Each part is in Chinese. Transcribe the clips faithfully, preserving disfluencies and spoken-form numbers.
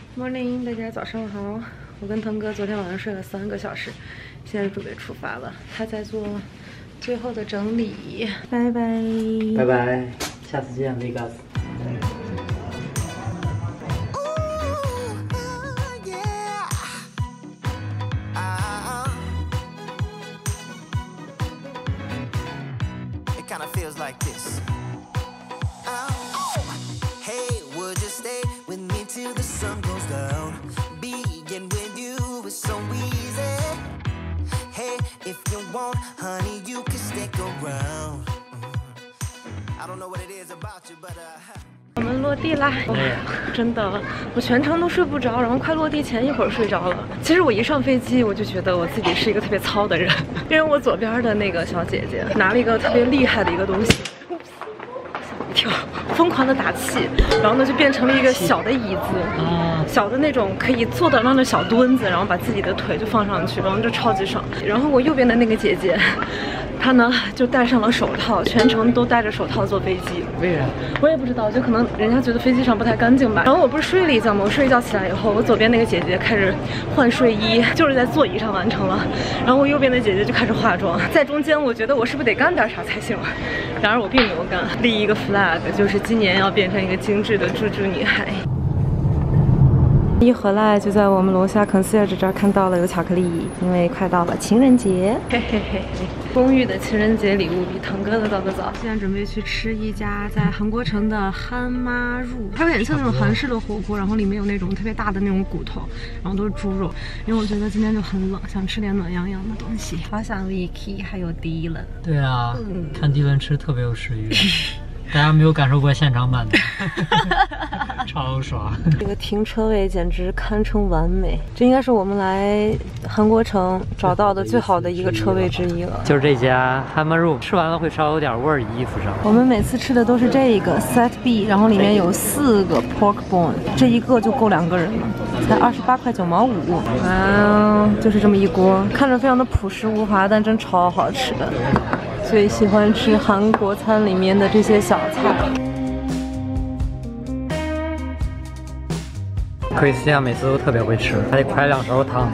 Morning， 大家早上好。我跟腾哥昨天晚上睡了三个小时，现在准备出发了。他在做最后的整理。拜拜， 拜拜，下次见 ，Vegas。 我们落地啦！哇，真的，我全程都睡不着，然后快落地前一会儿睡着了。其实我一上飞机，我就觉得我自己是一个特别糙的人，因为我左边的那个小姐姐拿了一个特别厉害的一个东西，吓我一跳，疯狂的打气，然后呢就变成了一个小的椅子，小的那种可以坐的那种小墩子，然后把自己的腿就放上去，然后就超级爽。然后我右边的那个姐姐。他呢就戴上了手套，全程都戴着手套坐飞机。 为啥？ 我也不知道，就可能人家觉得飞机上不太干净吧。然后我不是睡了一觉吗？我睡一觉起来以后，我左边那个姐姐开始换睡衣，就是在座椅上完成了。然后我右边的姐姐就开始化妆，在中间我觉得我是不是得干点啥才行？然而我并没有干，立一个 flag， 就是今年要变成一个精致的猪猪女孩。一回来就在我们楼下 concierge 这儿看到了有巧克力，因为快到了情人节，嘿嘿嘿嘿。公寓的情人节礼物比腾哥的到得早。现在准备去吃一家在韩国城的憨妈入，它有点像那种韩式的火锅，然后里面有那种特别大的那种骨头，然后都是猪肉。因为我觉得今天就很冷，想吃点暖洋洋的东西。好想 Vicky 还有 Dylan。 对啊，嗯、看 Dylan 吃特别有食欲。大家没有感受过现场版的，超爽！ 这个停车位简直堪称完美，这应该是我们来韩国城找到的最好的一个车位之一了。 就是这家 Hamma Room， 吃完了会稍有点味儿，衣服上。 我们每次吃的都是这个 Set B， 然后里面有四个 pork bone， 这一个就够两个人了，才二十八块九毛五。哇，就是这么一锅，看着非常的朴实无华，但真超好吃的。最喜欢吃韩国餐里面的这些小菜。 克里斯蒂亚每次都特别会吃，还得快两勺汤。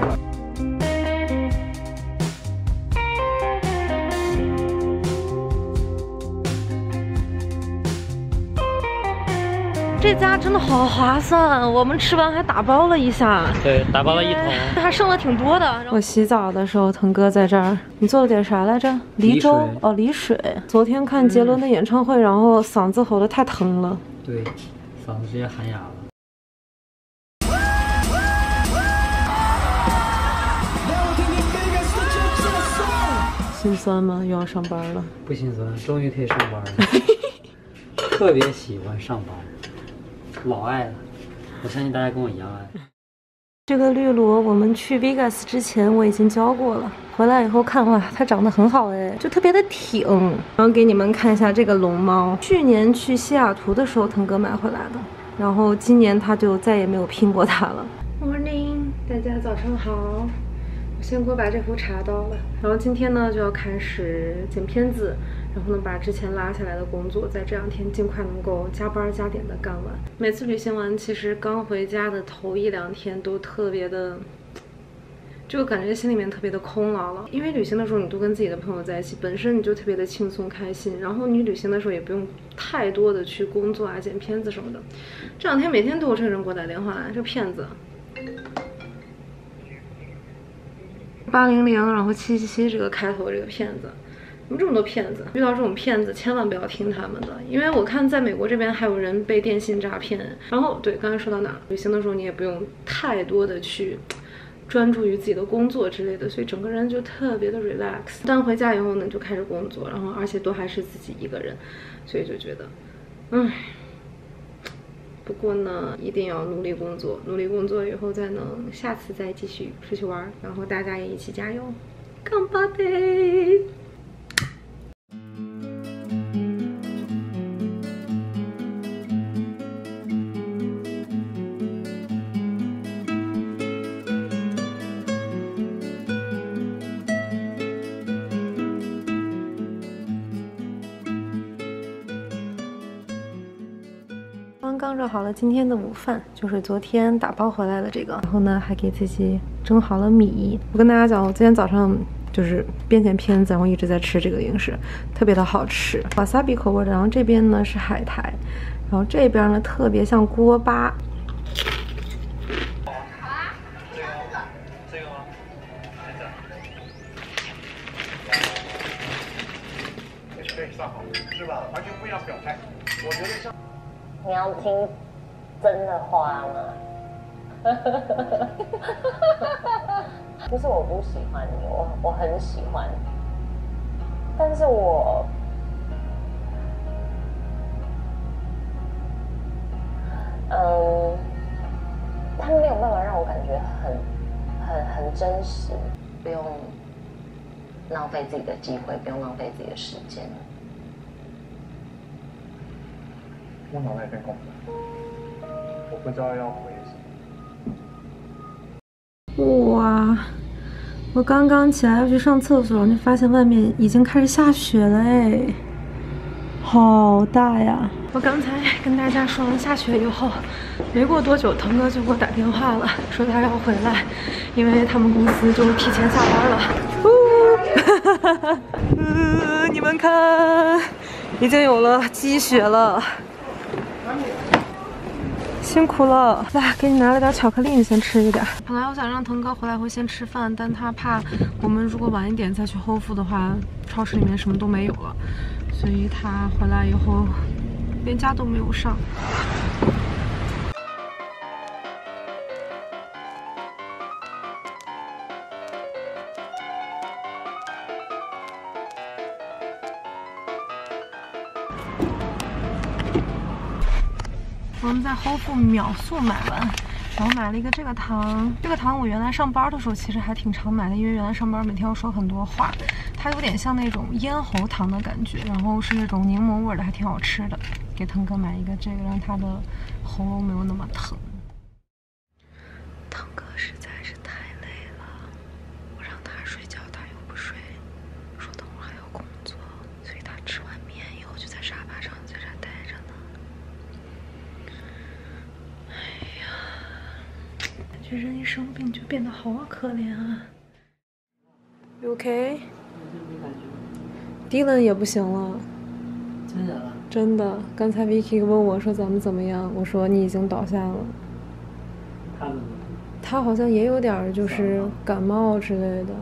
这家真的好划算，我们吃完还打包了一下。 对，打包了一桶， 还剩了挺多的。我洗澡的时候，腾哥在这儿，你做了点啥来着？梨粥哦，梨水。昨天看杰伦的演唱会，然后嗓子吼得太疼了。 对，嗓子直接喊哑了。 心酸吗？又要上班了？ 不心酸，终于可以上班了。特别喜欢上班。老爱了，我相信大家跟我一样爱。 这个绿萝我们去 Vegas 之前我已经教过了，回来以后看哇，它长得很好哎，就特别的挺。然后给你们看一下这个龙猫，去年去西雅图的时候腾哥买回来的，然后今年他就再也没有拼过它了。Morning， 大家早上好。我先给我把这壶茶倒了，然后今天呢就要开始剪片子，然后呢把之前拉下来的工作在这两天尽快能够加班加点的干完。每次旅行完，其实刚回家的头一两天都特别的，就感觉心里面特别的空落落，因为旅行的时候你都跟自己的朋友在一起，本身你就特别的轻松开心，然后你旅行的时候也不用太多的去工作啊、剪片子什么的。这两天每天都有这个人给我打电话来，这骗子。八零零，然后七七七这个开头这个骗子，怎么这么多骗子？遇到这种骗子千万不要听他们的，因为我看在美国这边还有人被电信诈骗。然后对，刚才说到哪儿？旅行的时候你也不用太多的去专注于自己的工作之类的，所以整个人就特别的 relax。但回家以后呢，就开始工作，然后而且都还是自己一个人，所以就觉得，唉。不过呢，一定要努力工作，努力工作以后再能下次再继续出去玩，然后大家也一起加油，干巴爹！ 刚热好了今天的午饭，就是昨天打包回来的这个，然后呢还给自己蒸好了米。我跟大家讲，我今天早上就是边剪片子，然后一直在吃这个零食，特别的好吃，瓦萨比口味的。然后这边呢是海苔，然后这边呢特别像锅巴。 是吧？完全不一样表态。我觉得像你要听真的话吗？不是我不喜欢你，我我很喜欢，但是我嗯，他没有办法让我感觉很很很真实，不用浪费自己的机会，不用浪费自己的时间。 我脑袋有点空白，我不知道要回什么。 哇！我刚刚起来要去上厕所，就发现外面已经开始下雪了哎，好大呀！我刚才跟大家说完下雪以后，没过多久，腾哥就给我打电话了，说他要回来，因为他们公司就提前下班了。呜，哈哈哈！呃，你们看，已经有了积雪了。 辛苦了，来给你拿了点巧克力，你先吃一点。本来我想让腾哥回来会先吃饭，但他怕我们如果晚一点再去 Whole Foods 的话，超市里面什么都没有了，所以他回来以后连家都没有上。我们在 Whole Foods 秒速买完，然后买了一个这个糖。这个糖我原来上班的时候其实还挺常买的，因为原来上班每天要说很多话。它有点像那种咽喉糖的感觉，然后是那种柠檬味的，还挺好吃的。给腾哥买一个这个，让他的喉咙没有那么疼。腾哥实在是太累了，我让他睡觉，他又不睡，说等会儿还要工作，所以他吃完面以后就在沙发上在这待着呢。 感觉人一生病就变得好可怜啊。You OK？ Dylan 也不行了。 真的？ 真的。刚才 Vicky 问我说咱们怎么样，我说你已经倒下了。 他怎么？ 他好像也有点就是感冒之类的。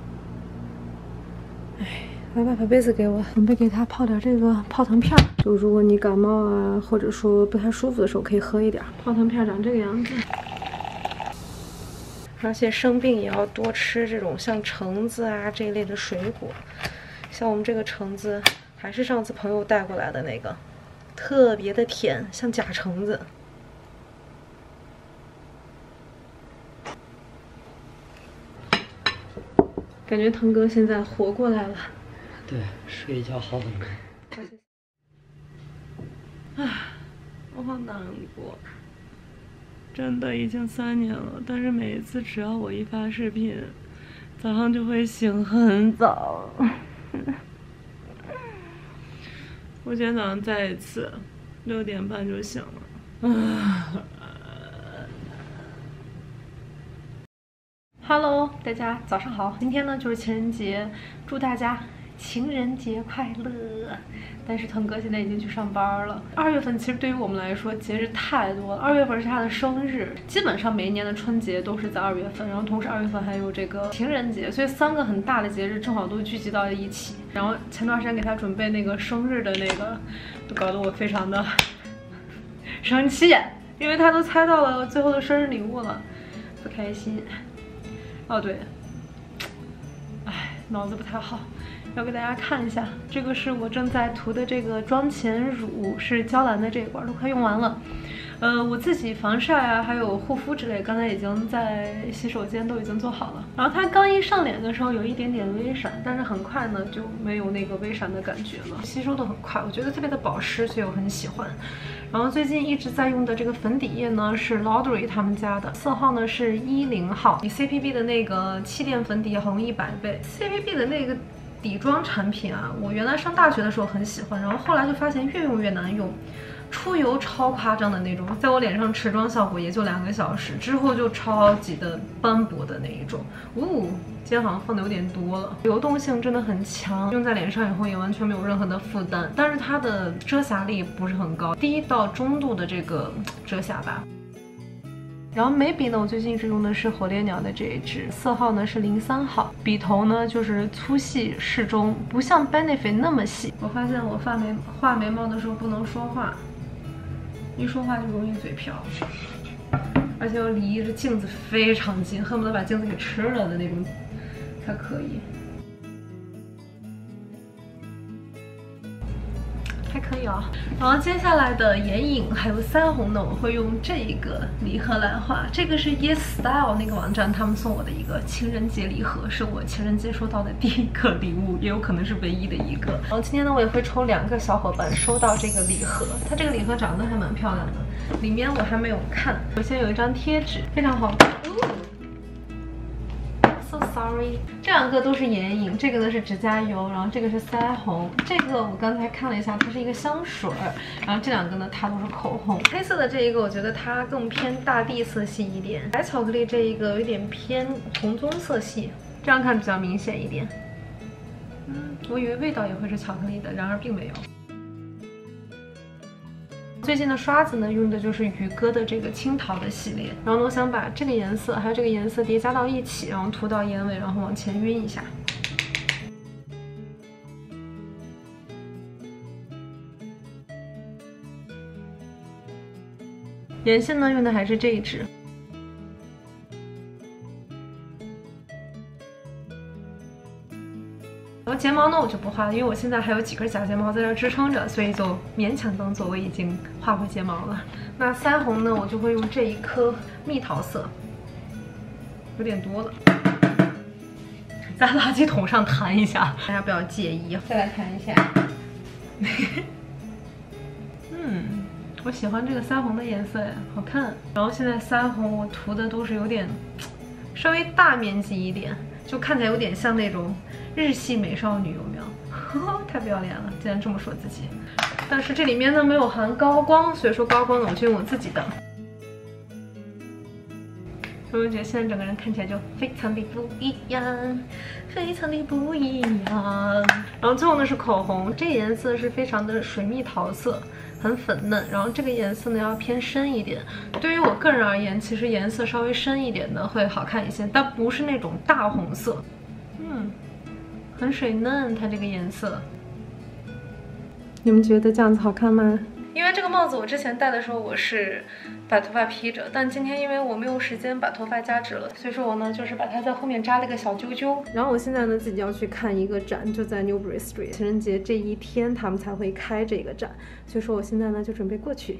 哎，来吧，把杯子给我，准备给他泡点这个泡腾片。就如果你感冒啊，或者说不太舒服的时候，可以喝一点。泡腾片长这个样子。 而且生病也要多吃这种像橙子啊这一类的水果，像我们这个橙子还是上次朋友带过来的那个，特别的甜，像假橙子。感觉腾哥现在活过来了。 对，睡一觉好很多。 唉，我好难过。 真的已经三年了，但是每一次只要我一发视频，早上就会醒很早。我今天早上再一次，六点半就醒了。啊 Hello， 大家早上好，今天呢就是情人节，祝大家情人节快乐！但是腾哥现在已经去上班了。二月份其实对于我们来说节日太多了，二月份是他的生日，基本上每一年的春节都是在二月份，然后同时二月份还有这个情人节，所以三个很大的节日正好都聚集到了一起。然后前段时间给他准备那个生日的那个，就搞得我非常的生气，因为他都猜到了最后的生日礼物了，不开心。哦对，哎，脑子不太好。 要给大家看一下，这个是我正在涂的这个妆前乳，是娇兰的这一管，都快用完了。呃，我自己防晒啊，还有护肤之类，刚才已经在洗手间都已经做好了。然后它刚一上脸的时候有一点点微闪，但是很快呢就没有那个微闪的感觉了，吸收的很快，我觉得特别的保湿，所以我很喜欢。然后最近一直在用的这个粉底液呢是 Laudry 他们家的，色号呢是一零号，比 C P B 的那个气垫粉底要好用一百倍。C P B 的那个底妆产品啊，我原来上大学的时候很喜欢，然后后来就发现越用越难用。 出油超夸张的那种，在我脸上持妆效果也就两个小时，之后就超级的斑驳的那一种。呜、哦，今天好像放的有点多了，流动性真的很强，用在脸上以后也完全没有任何的负担，但是它的遮瑕力不是很高，低到中度的这个遮瑕吧。 然后眉笔呢，我最近一直用的是火烈鸟的这一支，色号呢是零三号，笔头呢就是粗细适中，不像 Benefit 那么细。我发现我画眉画眉毛的时候不能说话。 一说话就容易嘴瓢，而且要离着镜子非常近，恨不得把镜子给吃了的那种才可以。还可以啊。然后接下来的眼影还有腮红呢，我会用这一个礼盒来画。这个是 Yes Style 那个网站他们送我的一个情人节礼盒，是我情人节收到的第一个礼物，也有可能是唯一的一个。然后今天呢，我也会抽两个小伙伴收到这个礼盒。它这个礼盒长得还蛮漂亮的，里面我还没有看。首先有一张贴纸，非常好看。哦 So sorry， 这两个都是眼影，这个呢是指甲油，然后这个是腮红，这个我刚才看了一下，它是一个香水，然后这两个呢它都是口红。黑色的这一个我觉得它更偏大地色系一点，白巧克力这一个有点偏红棕色系，这样看比较明显一点。嗯，我以为味道也会是巧克力的，然而并没有。 最近的刷子呢，用的就是宇哥的这个青桃的系列。然后呢，我想把这个颜色还有这个颜色叠加到一起，然后涂到眼尾，然后往前晕一下。眼线呢，用的还是这一支。 然后睫毛呢，我就不画了，因为我现在还有几根假睫毛在这支撑着，所以就勉强当做我已经画过睫毛了。那腮红呢，我就会用这一颗蜜桃色，有点多了，在垃圾桶上弹一下，大家不要介意。再来弹一下，嗯，我喜欢这个腮红的颜色呀，好看。然后现在腮红我涂的都是有点稍微大面积一点，就看起来有点像那种 日系美少女有没有？太不要脸了，竟然这么说自己。但是这里面呢没有含高光，所以说高光呢我就用我自己的。我就觉得现在整个人看起来就非常的不一样，非常的不一样。然后最后呢是口红，这个颜色是非常的水蜜桃色，很粉嫩。然后这个颜色呢要偏深一点。对于我个人而言，其实颜色稍微深一点的会好看一些，但不是那种大红色。嗯。 很水嫩，它这个颜色，你们觉得这样子好看吗？因为这个帽子我之前戴的时候我是把头发披着，但今天因为我没有时间把头发夹直了，所以说我呢就是把它在后面扎了个小揪揪。然后我现在呢自己要去看一个展，就在 Newbury Street， 情人节这一天他们才会开这个展，所以说我现在呢就准备过去。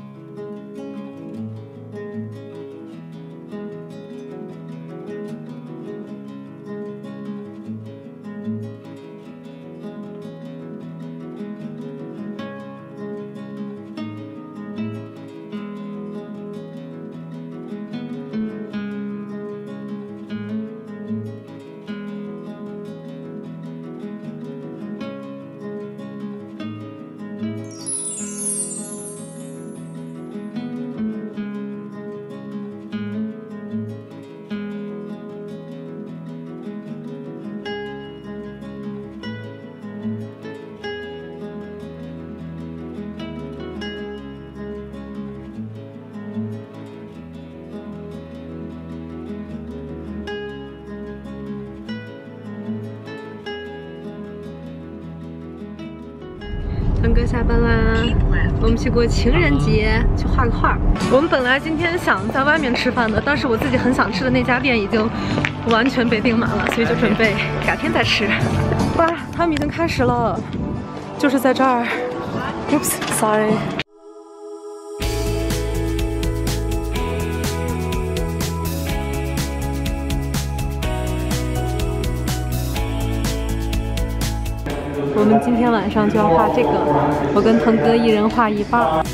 腾哥下班啦，我们去过情人节，去画个画。我们本来今天想在外面吃饭的，但是我自己很想吃的那家店已经完全被订满了，所以就准备改天再吃。哇，他们已经开始了，就是在这儿。Oops，sorry。 我们今天晚上就要画这个，我跟腾哥一人画一半。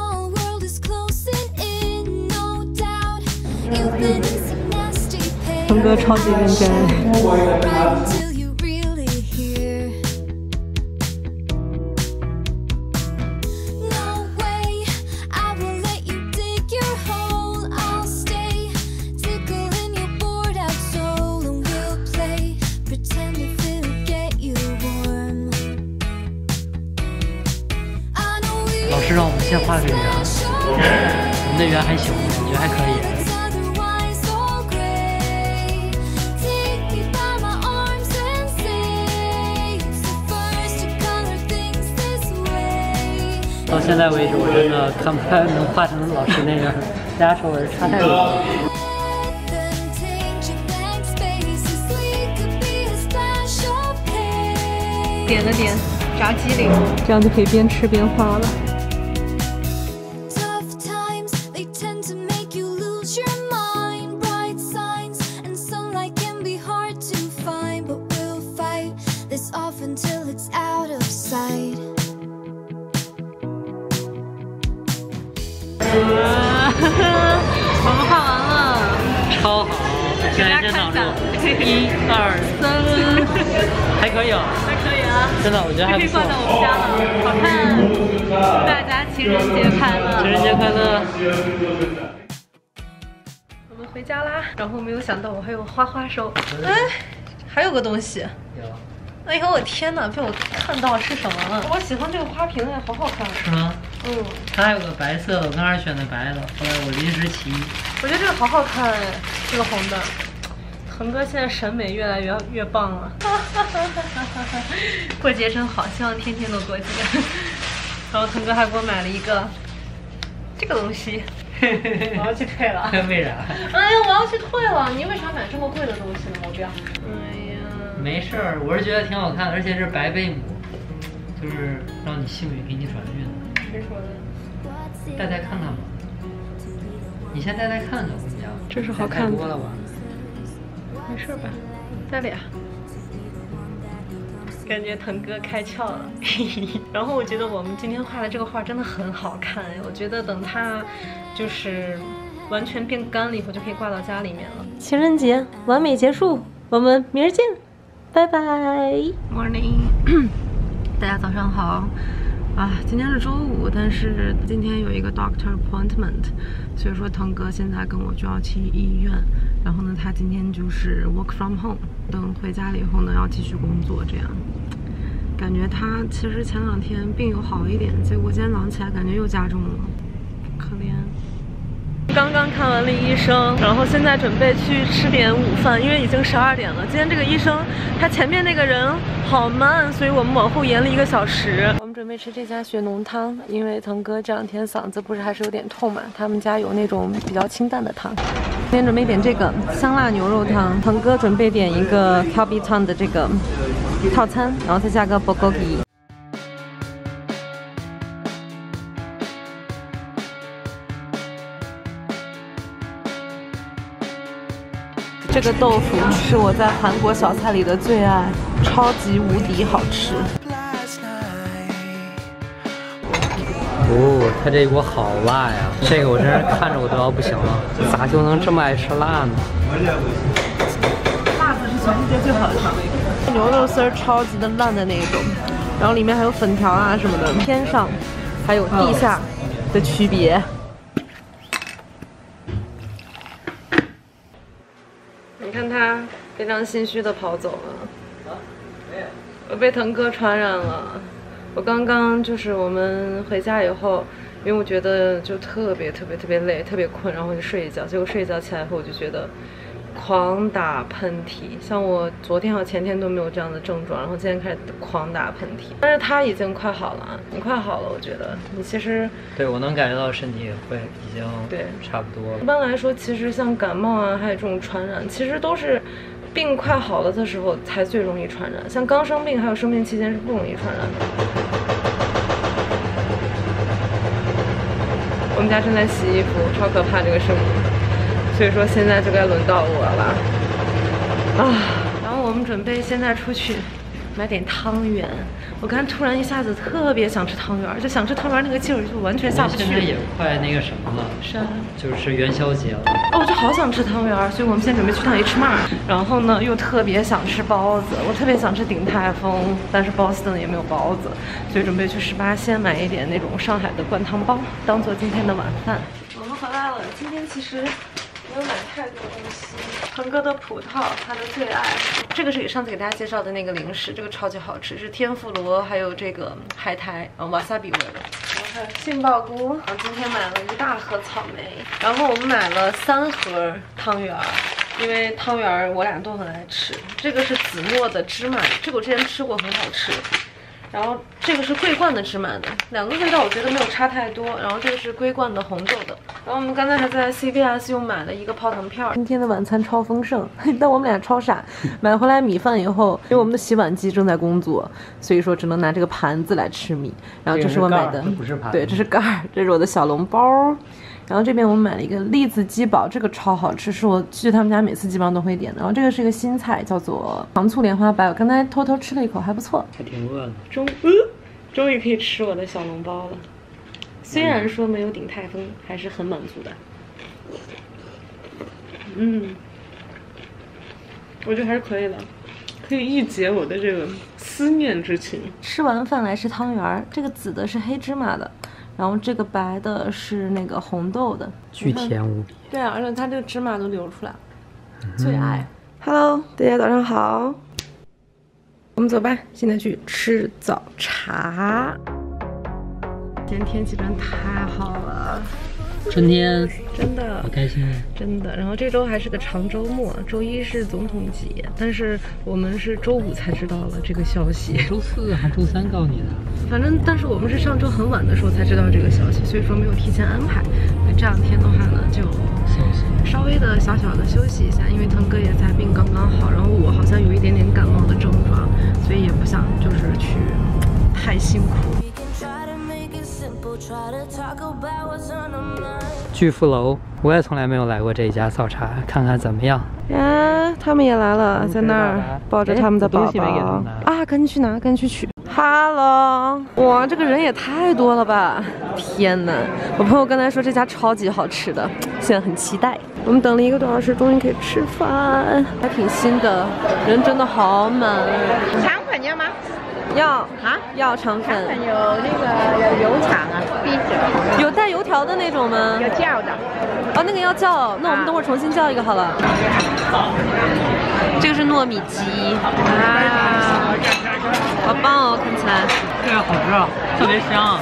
腾腾哥超级认真。 老师让我们先画个圆，我们的圆还行，我觉得还可以。到现在为止，我真的看不出来能画成老师那样，大家说我是差太多了。 点了点炸鸡柳，这样就可以边吃边画了。我们画完了， 超好！现在先挡住，一二三，还可以啊。 可以啊， 真的，我觉得还不错。 可以放在我们家了，好看！大家情人节快乐！ 情人节快乐！ 我们回家啦，然后没有想到我还有花花手，哎，还有个东西。 有。 哎呦我天哪，被我看到是什么了？我喜欢这个花瓶哎，好好看。 是吗？ 嗯。 它还有个白色的，我刚开始选的白的，后来我临时起意。 我觉得这个好好看哎，这个红的。 腾哥现在审美越来越越棒了，过节真好，希望天天都过节。然后腾哥还给我买了一个这个东西，我要去退了。 为啥？ 哎呀，我要去退了！你为啥买这么贵的东西呢？我不要。哎呀， 没事儿，我是觉得挺好看，而且是白贝母，就是让你幸运，给你转运。 谁说的？ 戴戴看看吧，你先戴戴看看，我跟你讲。 这是好看的。 太多了吧？ 没事吧，再俩。感觉腾哥开窍了，然后我觉得我们今天画的这个画真的很好看，我觉得等它就是完全变干了以后，就可以挂到家里面了。情人节完美结束，我们明儿见，拜拜。Morning， 大家早上好。 啊，今天是周五，但是今天有一个 doctor appointment， 所以说腾哥现在跟我就要去医院，然后呢，他今天就是 work from home， 等回家了以后呢，要继续工作，这样。感觉他其实前两天病有好一点，结果今天早上起来感觉又加重了，可怜。 刚刚看完了医生，然后现在准备去吃点午饭，因为已经十二点了。今天这个医生他前面那个人好慢，所以我们往后延了一个小时。我们准备吃这家血浓汤，因为腾哥这两天嗓子不是还是有点痛嘛，他们家有那种比较清淡的汤。今天准备点这个香辣牛肉汤，腾哥准备点一个 kalbi 汤的这个套餐，然后再加个 bulgogi。 这个豆腐是我在韩国小菜里的最爱，超级无敌好吃。 哦，它这一锅好辣呀！这个我真是看着我都要不行了，咋就能这么爱吃辣呢？ 辣子是全世界最好的调味，牛肉丝儿超级的烂的那种，然后里面还有粉条啊什么的，天上还有地下的区别。 你看他非常心虚的跑走了，我被腾哥传染了。我刚刚就是我们回家以后，因为我觉得就特别特别特别累，特别困，然后我就睡一觉。结果睡一觉起来以后，我就觉得狂打喷嚏，像我昨天和前天都没有这样的症状，然后今天开始狂打喷嚏。但是他已经快好了，你快好了，我觉得你其实对我能感觉到身体会已经对差不多了。 一般来说，其实像感冒啊，还有这种传染，其实都是病快好了的时候才最容易传染。像刚生病还有生病期间是不容易传染的。我们家正在洗衣服，超可怕这个声音。所以说现在就该轮到我了啊！然后我们准备现在出去买点汤圆。我刚突然一下子特别想吃汤圆，就想吃汤圆那个劲儿就完全下不去。 现在也快那个什么了， 是啊， 就是元宵节了。 哦，我就好想吃汤圆，所以我们现在准备去趟 H Mart。然后呢，又特别想吃包子，我特别想吃鼎泰丰，但是 Boston 也没有包子，所以准备去十八鲜买一点那种上海的灌汤包，当做今天的晚饭。我们回来了，今天其实没有买太多东西。腾哥的葡萄，他的最爱。这个是给上次给大家介绍的那个零食，这个超级好吃，是天妇罗还有这个海苔，嗯，瓦萨比味的。然后还有杏鲍菇，然后今天买了一大盒草莓，然后我们买了三盒汤圆儿。因为汤圆儿我俩都很爱吃，这个是子墨的芝麻，这个我之前吃过，很好吃。然后这个是桂冠的芝麻的，两个味道我觉得没有差太多。然后这个是桂冠的红豆的。然后我们刚才还在 C V S 又买了一个泡腾片。今天的晚餐超丰盛，但我们俩超傻，买回来米饭以后，因为我们的洗碗机正在工作，所以说只能拿这个盘子来吃米。然后这是我买的， 不是盘， 对，这是盖儿，这是我的小笼包。然后这边我们买了一个栗子鸡煲，这个超好吃，是我去他们家每次基本上都会点的。然后这个是一个新菜，叫做糖醋莲花白，我刚才偷偷吃了一口，还不错。 还挺饿的。 终呃，终于可以吃我的小笼包了。虽然说没有鼎泰丰，还是很满足的。嗯，我觉得还是可以的，可以一解我的这个思念之情。吃完饭来吃汤圆儿，这个紫的是黑芝麻的。然后这个白的是那个红豆的， 巨甜无比。 对啊，而且它这个芝麻都流出来了，嗯、最爱。Hello， 大家早上好，我们走吧，现在去吃早茶。今天天气真的太好了， 春天， 真的好开心啊！ 真的。然后这周还是个长周末，周一是总统节，但是我们是周五才知道了这个消息。 周四还周三告你的。 反正，但是我们是上周很晚的时候才知道这个消息，所以说没有提前安排。所以这两天的话呢，就稍微的小小的休息一下，因为腾哥也在病刚刚好，然后我好像有一点点感冒的症状，所以也不想就是去太辛苦。 巨富楼，我也从来没有来过这一家早茶，看看怎么样。 呀，他们也来了，在那儿抱着他们的宝宝啊，赶紧去拿，赶紧去取。Hello， 哇，这个人也太多了吧！天哪，我朋友刚才说这家超级好吃的，现在很期待。我们等了一个多小时，终于可以吃饭，还挺新的，人真的好满。 肠粉要吗？ 要啊， 要肠粉。 肠粉有那个有油肠啊，必须。 有带油条的那种吗？ 有叫的。 哦，那个要叫，那我们等会儿重新叫一个好了。这个是糯米鸡啊，好棒哦，看起来。 这个好吃啊，特别香。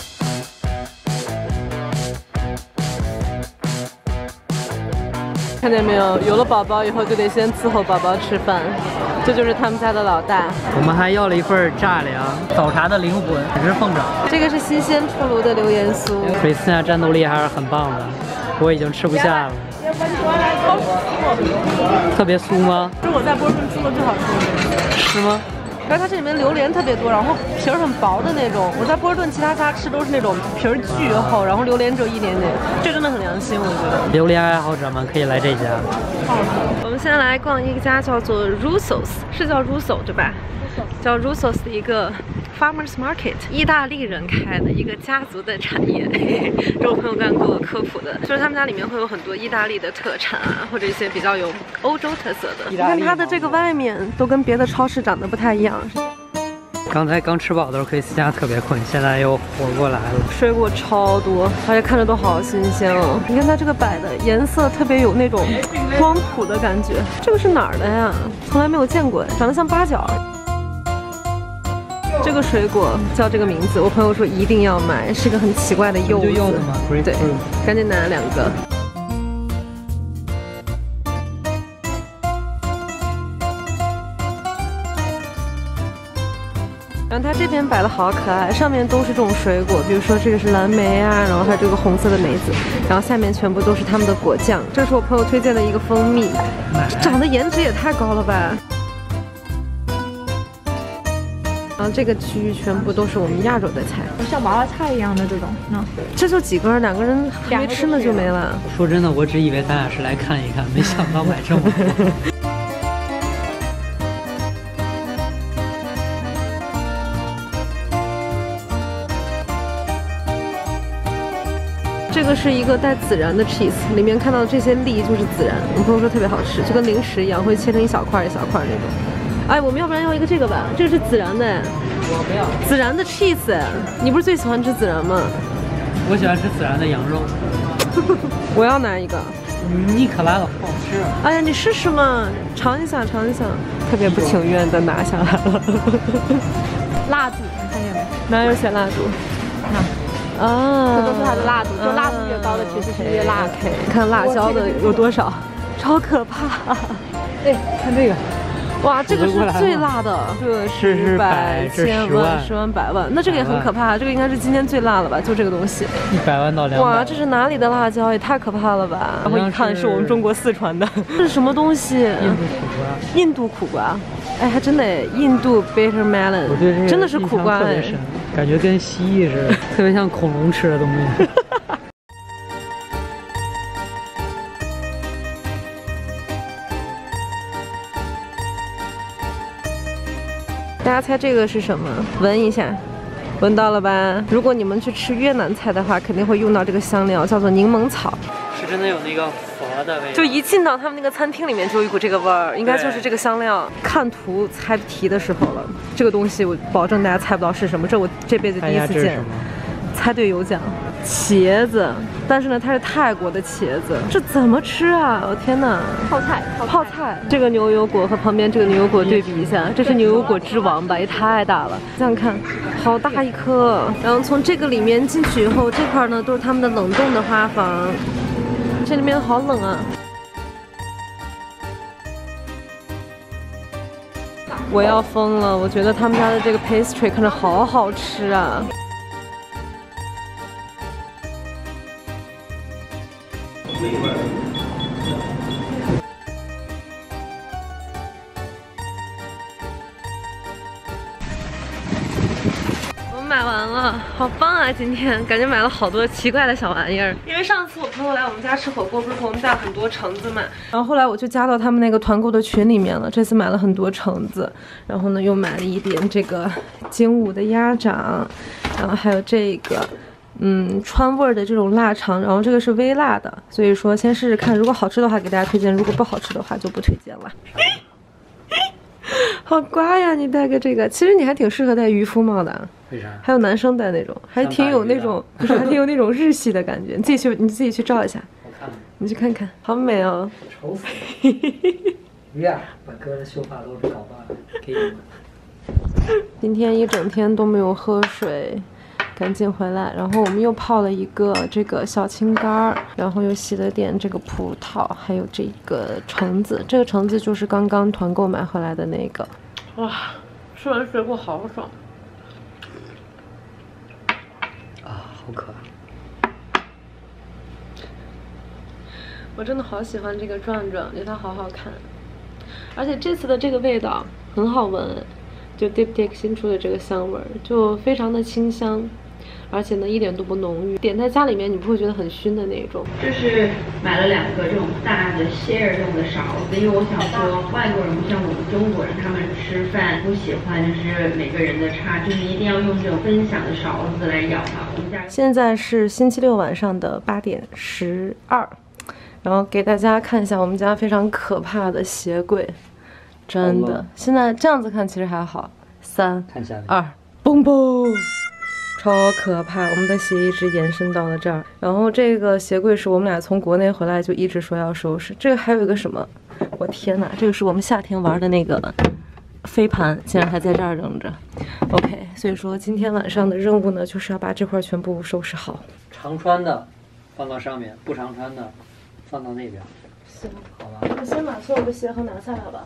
看见没有？有了宝宝以后就得先伺候宝宝吃饭，这就是他们家的老大。 我们还要了一份炸粮，早茶的灵魂只是凤爪。 这个是新鲜出炉的榴莲酥。 菲斯娜战斗力还是很棒的，我已经吃不下了。特别酥吗？ 是我在波士顿吃过最好吃的。 是吗？ 然后它这里面榴莲特别多，然后皮儿很薄的那种。我在波士顿其他家吃都是那种皮儿巨厚，然后榴莲只有一点点，这真的很良心，我觉得。 榴莲爱好者们可以来这家。 我们先来逛一家叫做 Russo's， 是叫 Russo 对吧？叫 Russo's 的一个 Farmers Market， 意大利人开的一个家族的产业。这我朋友刚给我科普的，就是他们家里面会有很多意大利的特产啊，或者一些比较有欧洲特色的。你看它的这个外面都跟别的超市长得不太一样。 刚才刚吃饱的时候，克里斯嘉特别困，现在又活过来了。 水果超多，而且看着都好新鲜哦。你看它这个摆的颜色特别有那种光谱的感觉。这个是哪儿的呀？从来没有见过，长得像八角。这个水果叫这个名字，我朋友说一定要买，是个很奇怪的柚子。 柚子吗？ 对，赶紧拿两个。然后它这边摆的好可爱，上面都是这种水果，比如说这个是蓝莓啊，然后还有这个红色的梅子，然后下面全部都是他们的果酱。这是我朋友推荐的一个蜂蜜，这长得颜值也太高了吧！然后这个区域全部都是我们亚洲的菜， 像娃娃菜一样的这种，嗯， 这就几根，两个人还没吃呢就没了。 说真的，我只以为咱俩是来看一看，没想到买这么多。 这个是一个带孜然的 cheese， 里面看到的这些粒就是孜然。我朋友说特别好吃，就跟零食一样，会切成一小块一小块那种。哎，我们要不然要一个这个吧？这个是孜然的， 我不要。 孜然的 cheese， 你不是最喜欢吃孜然吗？ 我喜欢吃孜然的羊肉。 我要拿一个。 你可拉倒，不好吃。 哎呀，你试试嘛，尝一下，尝一下。特别不情愿的拿下来了。 蜡烛，你看见没？ 哪有写蜡烛？ 看， 啊， 这都是它的蜡烛，就蜡烛越高的其实是越辣的。 看辣椒的有多少，超可怕。 哎，看这个。 哇，这个是最辣的，个十百千万十万百万，那这个也很可怕，这个应该是今天最辣了吧？就这个东西， 一百万到两百。 哇，这是哪里的辣椒？也太可怕了吧！然后一看是我们中国四川的，这是什么东西？ 印度苦瓜。 印度苦瓜，哎，还真的，印度 bitter melon， 我对这个真的是苦瓜哎， 感觉跟蜥蜴似的，特别像恐龙吃的东西。 大家猜这个是什么？闻一下，闻到了吧？如果你们去吃越南菜的话，肯定会用到这个香料，叫做柠檬草。 是真的有那个佛的味道。 就一进到他们那个餐厅里面，就有一股这个味儿，应该就是这个香料。看图猜题的时候了，这个东西我保证大家猜不到是什么，这我这辈子第一次见。猜对有奖。茄子，但是呢，它是泰国的茄子，这怎么吃啊？我天哪！ 泡菜， 泡菜。这个牛油果和旁边这个牛油果对比一下，这是牛油果之王吧？也太大了，这样看，好大一颗。然后从这个里面进去以后，这块呢都是他们的冷冻的花房，这里面好冷啊！我要疯了，我觉得他们家的这个 pastry 看着好好吃啊！我们买完了，好棒啊！今天感觉买了好多奇怪的小玩意儿。因为上次我朋友来我们家吃火锅，不是给我们带了很多橙子嘛，然后后来我就加到他们那个团购的群里面了。这次买了很多橙子，然后呢又买了一点这个精武的鸭掌，然后还有这个。嗯，川味儿的这种腊肠，然后这个是微辣的，所以说先试试看，如果好吃的话给大家推荐，如果不好吃的话就不推荐了。好乖呀，你戴个这个，其实你还挺适合戴渔夫帽的。 为啥？ 还有男生戴那种，还挺有那种，不是还挺有那种日系的感觉。你自己去，你自己去照一下。 我看看。 你去看看，好美哦。 丑死了。呀，把哥的秀发都是搞坏了，给你们。 今天一整天都没有喝水。赶紧回来，然后我们又泡了一个这个小青柑，然后又洗了点这个葡萄，还有这个橙子。这个橙子就是刚刚团购买回来的那个。哇，吃完水果好爽啊，好渴。 我真的好喜欢这个转转，觉得它好好看，而且这次的这个味道很好闻，就 Diptyque 新出的这个香味儿，就非常的清香。而且呢，一点都不浓郁，点在家里面你不会觉得很熏的那种。 这是买了两个这种大的 share 用的勺子，因为我想说，外国人不像我们中国人，他们吃饭不喜欢就是每个人的叉，就是一定要用这种分享的勺子来舀嘛。我们家现在是星期六晚上的八点十二，然后给大家看一下我们家非常可怕的鞋柜，真的，现在这样子看其实还好。三、二，嘣嘣。超可怕！我们的鞋一直延伸到了这儿，然后这个鞋柜是我们俩从国内回来就一直说要收拾。这个还有一个什么？我天哪！这个是我们夏天玩的那个飞盘，竟然还在这儿扔着。OK， 所以说今天晚上的任务呢，就是要把这块全部收拾好。 常穿的放到上面，不常穿的放到那边。 行， 好吧。 我先把所有的鞋盒拿下来吧。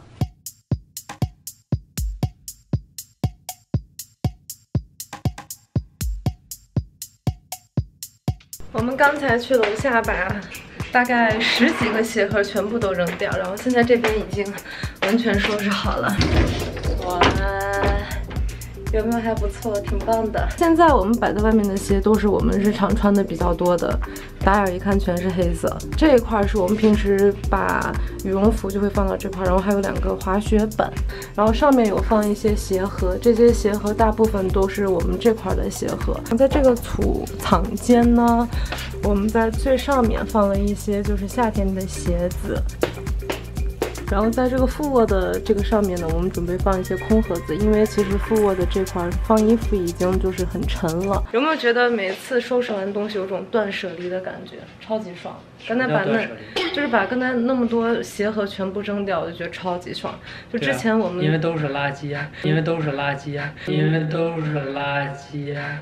我们刚才去楼下把大概十几个鞋盒全部都扔掉，然后现在这边已经完全收拾好了。哇， 有没有还不错，挺棒的。现在我们摆在外面的鞋都是我们日常穿的比较多的，打眼一看全是黑色。这一块是我们平时把羽绒服就会放到这块，然后还有两个滑雪板，然后上面有放一些鞋盒，这些鞋盒大部分都是我们这块的鞋盒。在这个储藏间呢，我们在最上面放了一些就是夏天的鞋子。然后在这个副卧的这个上面呢，我们准备放一些空盒子，因为其实副卧的这块放衣服已经就是很沉了。有没有觉得每次收拾完东西有种断舍离的感觉，超级爽？刚才把那就是把刚才那么多鞋盒全部扔掉，我就觉得超级爽。就之前我们、 啊、因为都是垃圾啊，因为都是垃圾啊，因为都是垃圾啊。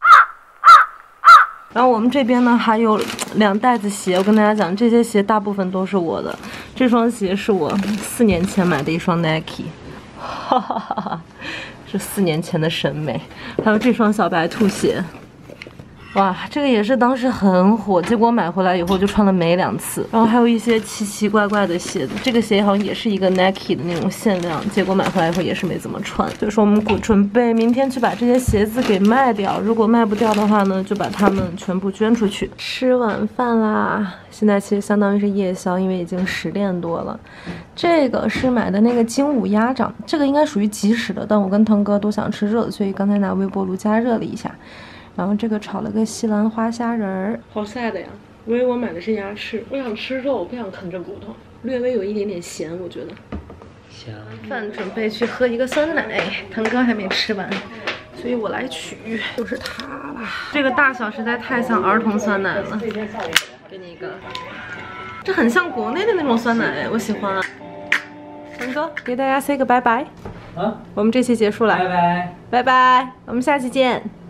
然后我们这边呢还有两袋子鞋，我跟大家讲，这些鞋大部分都是我的。这双鞋是我四年前买的一双 Nike， 哈哈哈哈，是四年前的审美。还有这双小白兔鞋，哇，这个也是当时很火，结果买回来以后就穿了没两次。然后还有一些奇奇怪怪的鞋子，这个鞋好像也是一个 Nike 的那种限量，结果买回来以后也是没怎么穿。所以说我们准备明天去把这些鞋子给卖掉，如果卖不掉的话呢，就把它们全部捐出去。吃晚饭啦，现在其实相当于是夜宵，因为已经十点多了。这个是买的那个精武鸭掌，这个应该属于即食的，但我跟腾哥都想吃热的，所以刚才拿微波炉加热了一下。然后这个炒了个西兰花虾仁儿，好晒的呀！因为我买的是鸭翅，我想吃肉，我不想啃着骨头，略微有一点点咸，我觉得。 香。 饭准备去喝一个酸奶，腾哥还没吃完，所以我来取，就是它啦。这个大小实在太像儿童酸奶了，给你一个，这很像国内的那种酸奶，我喜欢。腾哥，给大家 say 个拜拜。啊，我们这期结束了， 拜拜， 拜拜，我们下期见。